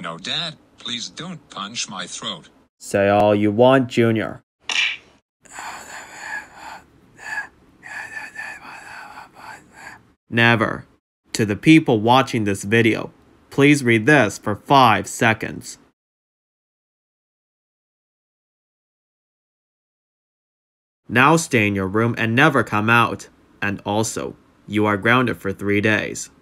No, Dad, please don't punch my throat. Say all you want, Junior. Never. To the people watching this video, please read this for 5 seconds. Now stay in your room and never come out. And also, you are grounded for 3 days.